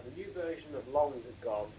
the new version of Long Gone.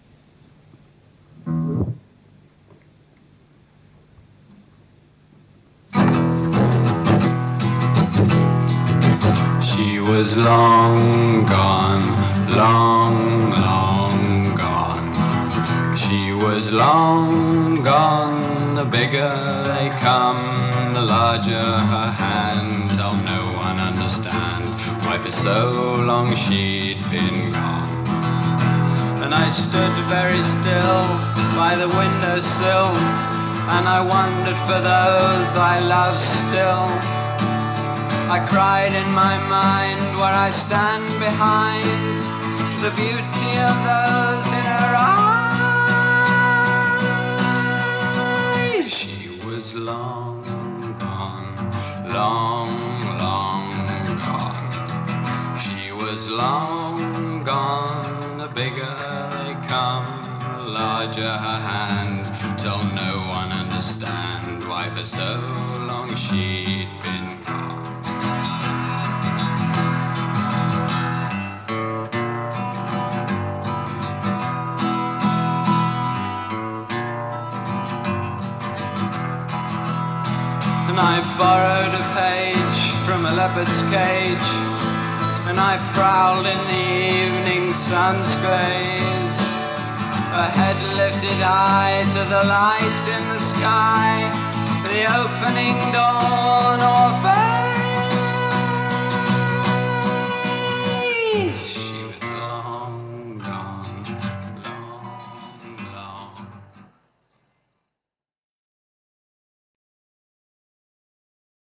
She was long gone, long, long gone. She was long gone, the bigger they come, the larger her hand, till no one understand why for so long she'd been gone. And I stood very still by the windowsill, and I wondered for those I love still. I cried in my mind where I stand behind the beauty of those in her eyes. She was long gone, long, long gone. She was long gone, the bigger they come, the larger her hand, till no one understand why for so long she'd been gone. I borrowed a page from a leopard's cage, and I prowled in the evening sun's glaze, her head lifted high to the light in the sky, the opening dawn or